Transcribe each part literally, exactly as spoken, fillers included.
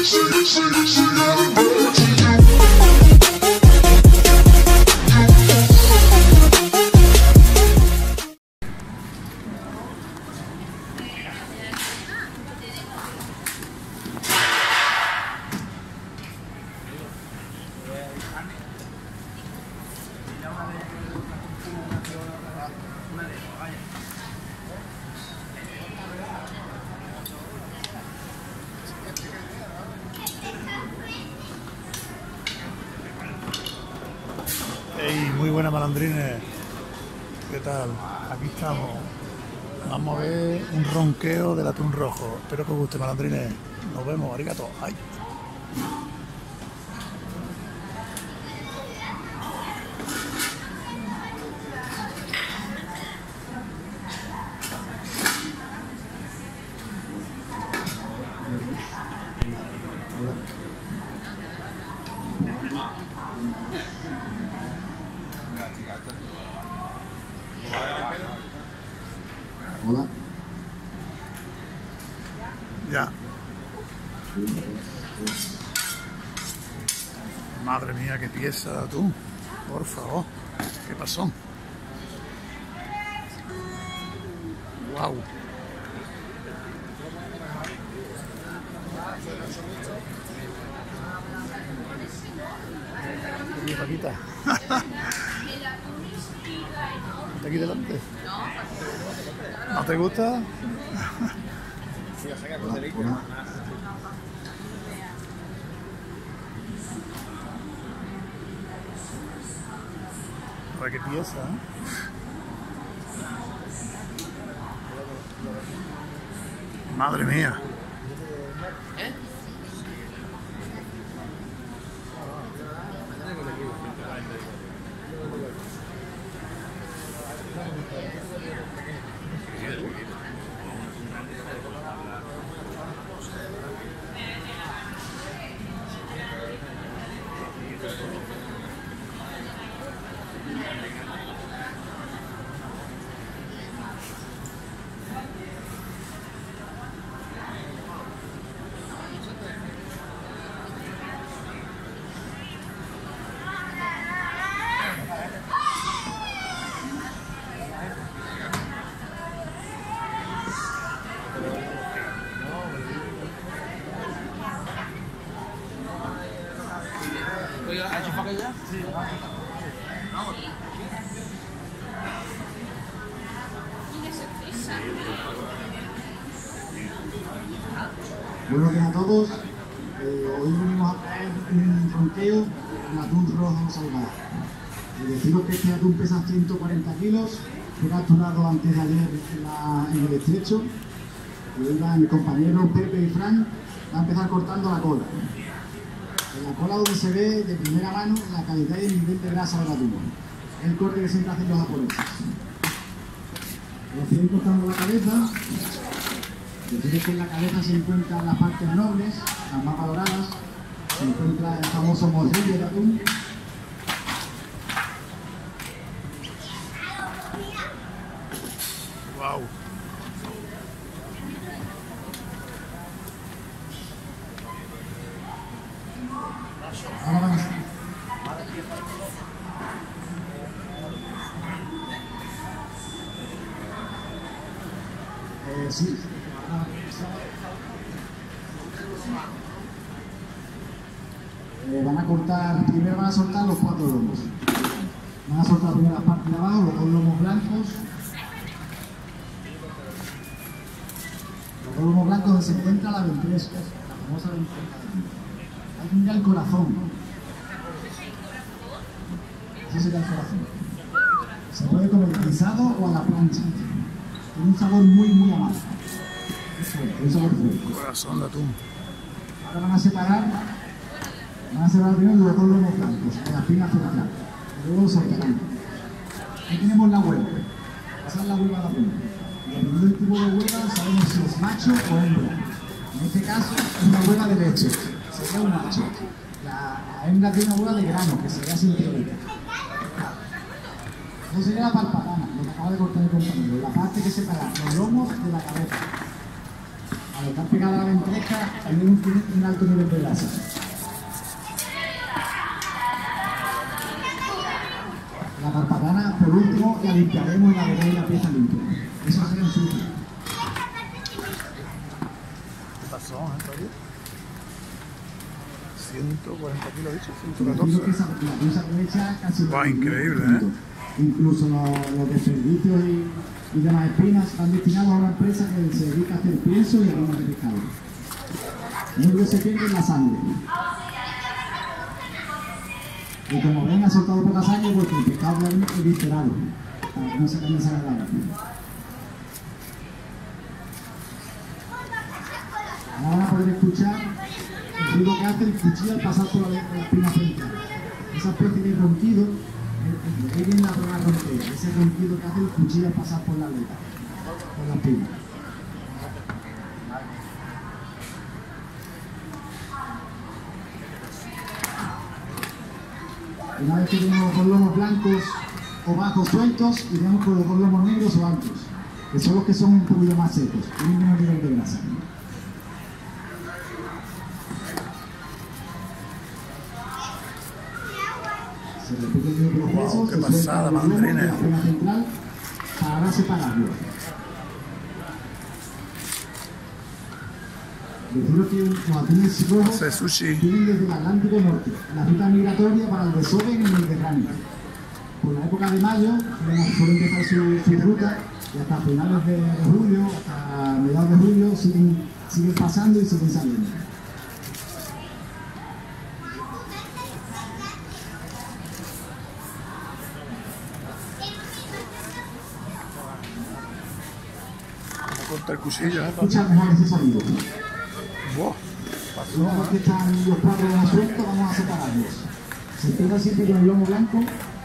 Hey, muy buenas, malandrines. ¿Qué tal? Aquí estamos. Vamos a ver un ronqueo del atún rojo. Espero que os guste, malandrines. Nos vemos, arigato. Ay. Hola. Ya. Madre mía, qué pieza tú. Por favor. ¿Qué pasó? Wow. Oye, Paquita. ¿Está aquí delante? ¿No te gusta? A ver qué pieza, ¿eh? Madre mía. ¿Eh? ¿Has hecho faca ya? Sí. Vamos. Buenos días a todos. Eh, hoy venimos a traer un ronqueo de atún rojo salgado. Eh, deciros que este atún pesa ciento cuarenta kilos, fue capturado antes de ayer en, la, en el estrecho. Y hoy mi compañero Pepe y Fran va a empezar cortando la cola. En la cola donde se ve de primera mano la calidad y el nivel de grasa del atún. El corte que siempre hacen los japoneses. Lo siguen cortando la cabeza. Deciros que en la cabeza se encuentran las partes nobles, las más valoradas. Se encuentra el famoso morrillo de atún. Wow. Ahora van a... Eh, sí. Eh, van a cortar, primero van a soltar los cuatro lomos. Van a soltar primero la parte de abajo, los dos lomos blancos. Los dos lomos blancos donde se encuentra la ventresca, la famosa ventresca. Hay un ya el corazón. Ese sería el corazón. Se puede comer guisado o a la plancha. Tiene un sabor muy, muy amargo. Un sabor fuerte. Corazón de atún. Ahora van a separar, van a separar primero los dos lomos blancos, de la espina central. Y luego los soltarán. Aquí tenemos la hueva. Esa es la hueva de atún. Dependiendo del tipo de hueva, sabemos si es macho o hembra. En este caso, es una hueva de leche. Sería un macho. La, la hembra tiene una hueva de grano, que sería sintética. Eso sería la palpadana, lo que acaba de cortar el compañero. La parte que separa los lomos de la cabeza. Al estar pegada a la ventreja, también tiene un alto nivel de grasa. La garpatana, por último, la limpiaremos y la veremos la pieza limpia. Eso será en sucio. ¿Qué pasó, Antonio? ciento cuarenta kilos, dicho, ciento Deciros que catorce. esa, la pieza que echa casi... Guau, increíble, ¿eh? Incluso los, los desperdicios y, y demás espinas están destinados a una empresa que se dedica a hacer pienso y aromas de pescado. Lo único que se pierde es la sangre. Y como ven, ha soltado poca sangre porque el pescado es viscerado, para que no se caiga sangre al agua. Ahora van a poder escuchar el ruido que hace el cuchillo al pasar por la, por la espina central. Esa especie de ronquido, ahí viene la palabra ronqueo, ese ronquido que hace el cuchillo al pasar por la aleta, por la espina. Una vez que tenemos los lomos blancos o bajos sueltos, iremos con los dos lomos negros o altos, que son los que son un poquito más secos, tienen menos nivel de grasa. Se repite el mismo proceso, Wow, qué se suelta pasada, los lomos de la mandrines. espina central para separarlos. Deciros que los atunes rojos Ese sushi. vienen desde el Atlántico Norte, la ruta migratoria para el desove en el Mediterráneo. Por la época de mayo suelen suelen empezar su, su ruta y hasta finales de, de julio, hasta mediados de julio siguen, siguen pasando y siguen saliendo. Como corta el cuchillo, ¿eh? Escucha mejor ese sonido. Wow, pasó, Una vez que ¿eh? están los cuatro más sueltos, vamos a separarlos. Se empieza siempre con el lomo blanco.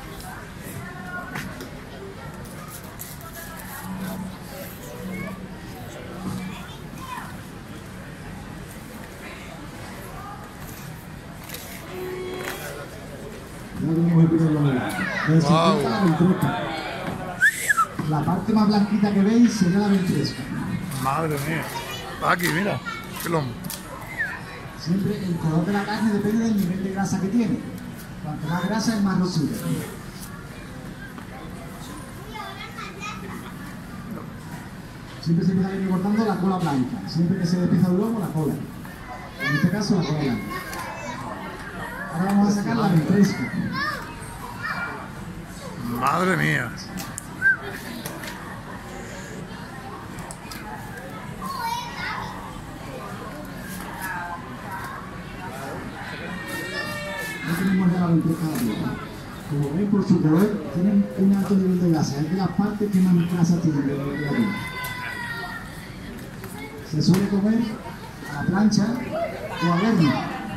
Ya tenemos el primer lomo blanco. Entonces, se Wow. empieza la ventresca. La parte más blanquita que veis sería la ventresca. Madre mía. Aquí, mira, qué lomo. Siempre el color de la carne depende del nivel de grasa que tiene. Cuanto más grasa es más rosita. Siempre se empieza a ir cortando la cola blanca. Siempre que se despieza un lomo, la cola. En este caso, la cola blanca. Ahora vamos a sacar la ventresca. Madre mía. No tenemos ya la ventresca de arriba. Como ven por su color, tienen un alto nivel de grasa. Es de las partes que más grasa tienen de de arriba. Se suele comer a la plancha o a verno.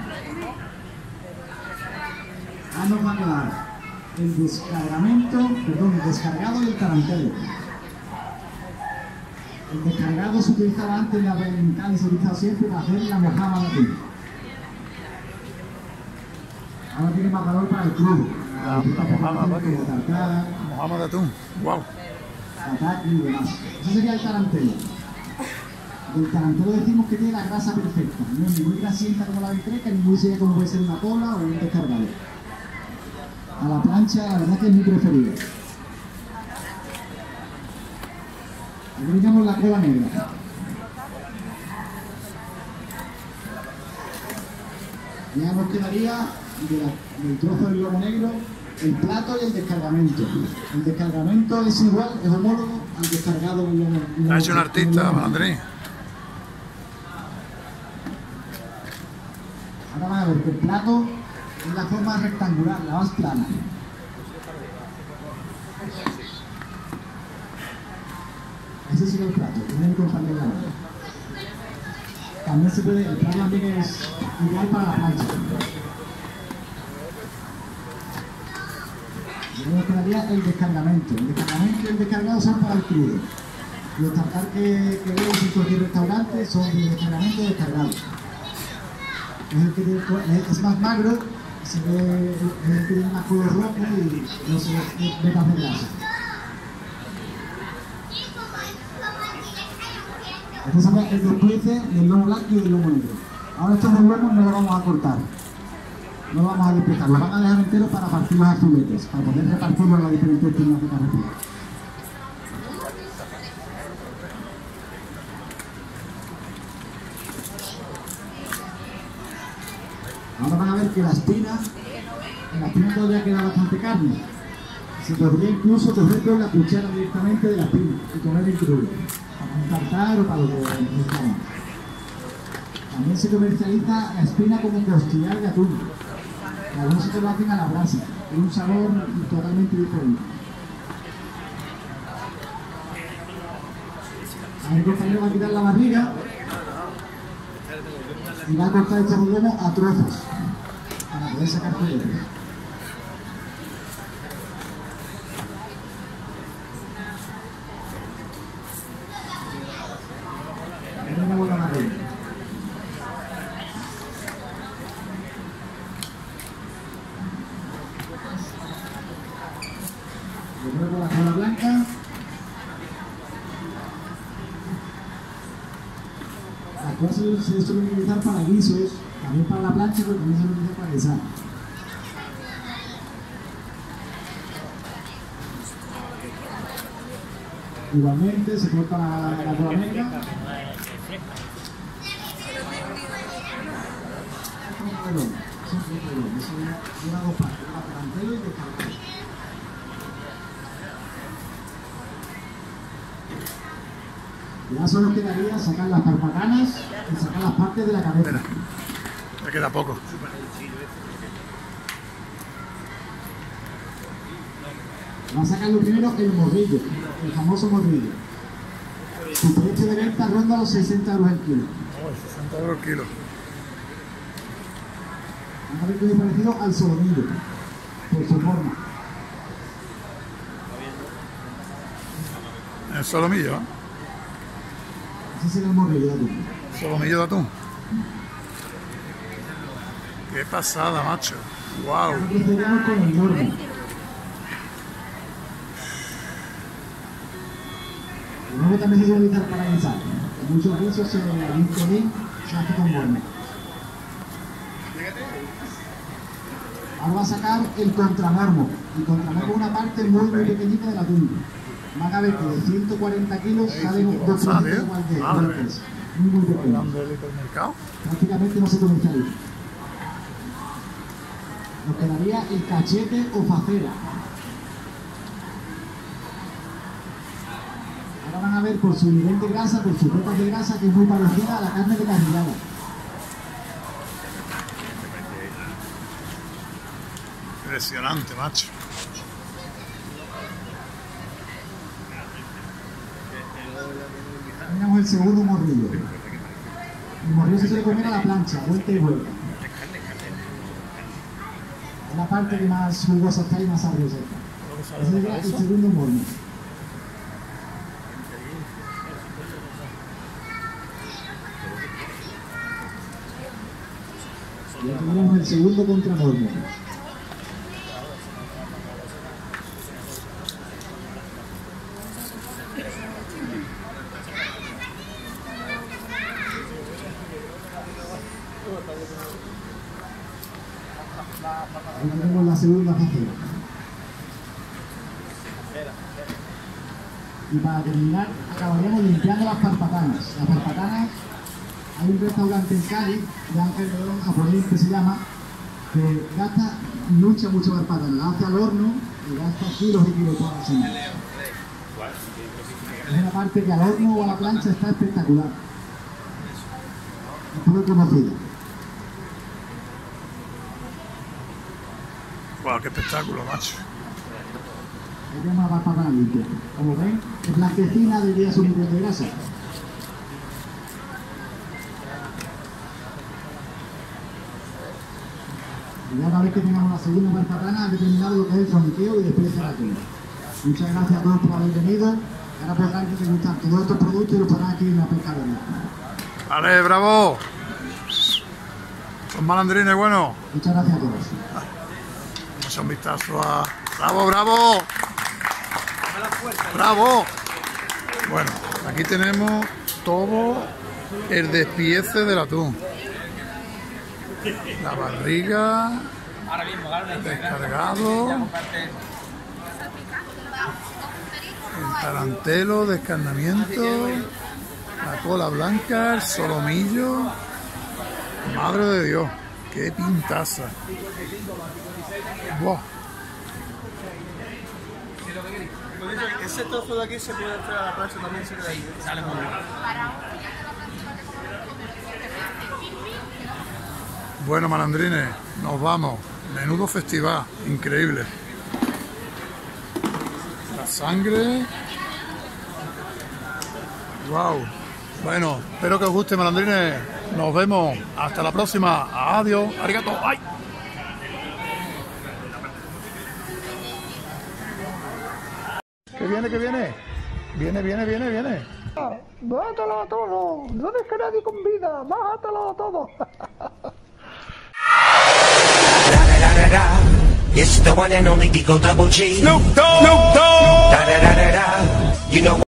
Ahora nos va a quedar el descargamento, perdón, el descargado y el tarantelo. El descargado se utilizaba antes en la oriental y se utiliza siempre para hacer la mojama de atún. Ahora tiene más valor para el crudo. La mojama, Como Paqui. tartar, Mojama de atún. Wow. tataki y demás. Ese sería el tarantelo. Del tarantelo decimos que tiene la grasa perfecta. No es ni muy grasienta como la ventresca, ni muy seca como puede ser una cola o un descargado. A la plancha, la verdad que es mi preferido. Aquí tenemos la cola negra. Ya nos quedaría de la- del trozo del lomo negro el plato y el descargamento. El descargamento es igual, es homólogo al descargado del lomo Ha hecho un artista, del lomo. Andrés. Ahora van a ver que el plato es la forma rectangular, la más plana. Ese sería el plato, tienen que cortarle la mano. También se puede, el plato también es ideal para la plancha. Y nos quedaría el descargamento. El descargamento y el descargado son para el crudo. Los tartar que, que veis en cualquier restaurante son de descargamento y descargado. Es el que tiene, es- es más magro, se ve, es el que tiene más color rojo y no se ve vetas de grasa. Este sería el desplice del lomo blanco y del lomo negro. Ahora estos dos lomos no los vamos a cortar. No los vamos a desplazar, los vamos a dejar enteros para partir los azuletes, para poder repartirlos en las diferentes tiendas de carretera. Ahora van a ver que la espina, en la espina todavía queda bastante carne. Se podría incluso coger con la cuchara directamente de la espina y comer el crudo, para un tartar o para lo que necesitamos. También se comercializa la espina como costillar de atún. Algunos se lo hacen a la brasa, con un sabor totalmente diferente. A mi compañero va a quitar la barriga y va a cortar este lomo a trozos para poder sacar filetes. Ahí tenemos la barriga. Lo pongo con la cola blanca. Las cosas se suelen utilizar para guisos, también para la plancha, pero también se utiliza para guisar. Igualmente se corta la, la cola negra. Eso lleva dos partes, lleva delantero y descargado. Ya solo quedaría sacar las carpatanas y sacar las partes de la cabeza. Espera, me queda poco. Va a sacar lo primero el morrillo, el famoso morrillo. Su precio de venta ronda los sesenta euros el kilo. Oh, sesenta euros el kilo. Van a ver que es parecido al solomillo, por su forma. El solomillo, ¿eh? Ese será el morrillo de atún. Solomillo de atún. Qué pasada, macho. Wow. Ahora procederemos con el morro. El morro también se suele utilizar para guisar. En muchos guisos se se hace con morro. Ahora va a sacar el contramormo. El contramormo es una parte muy muy pequeñita del atún. Van a ver que de ciento cuarenta kilos salen dos trocitos igual de golpes. Muy muy pequeños. Prácticamente no se comercializa. Nos quedaría el cachete o facera. Ahora van a ver por su nivel de grasa, por sus vetas de grasa, que es muy parecida a la carne de carrillada. Impresionante, macho. Tenemos el segundo morrillo. El morrillo se suele comer a la plancha, vuelta y vuelta. Es la parte que más jugosa está y más sabrosa está. Ese sería el segundo morrillo. Ya tenemos el segundo contramormo. Ahí tenemos la segunda faceta. Y para terminar, acabaríamos limpiando las parpatanas. Las parpatanas, hay un restaurante en Cádiz, de Ángel León, japonés que se llama, que gasta mucha, mucha parpatana. La hace al horno y gasta kilos y kilos toda la semana. Es una parte que al horno o a la plancha está espectacular. Es muy conocida. Wow, qué espectáculo, macho. Ahí tenemos la parpatana limpia. Como ven, es blanquecina debido a su nivel de grasa. Y ya una vez que tengamos la segunda parpatana, ha determinado lo que es el forniqueo y después de la quema. Muchas gracias a todos por haber venido. Ahora podrán degustar todos estos productos y los podrán aquí en la pescadería. Vale, bravo. Son malandrines, bueno. Muchas gracias a todos. Vamos a un vistazo a... ¡Bravo, bravo! ¡Bravo! Bueno, aquí tenemos todo el despiece del atún. La barriga, descargado, el tarantelo, descarnamiento, la cola blanca, el solomillo. Madre de Dios, qué pintaza. Buah. Ese trozo de aquí se puede hacer a la plancha también, se queda ahí. Sale muy bien. Bueno, malandrines, nos vamos. Menudo festival, increíble. La sangre. Wow. Bueno, espero que os guste, malandrines. Nos vemos. Hasta la próxima. Adiós. Arigato. ¡Ay! ¿Qué viene? ¿Qué viene? Viene, viene, viene, viene. Bájatelo a todo. No dejes a nadie con vida. Bájatelo a todo. It's the one and only Digo Double G. Snoop Dogg. Snoop Dogg. Da da da da da. You know.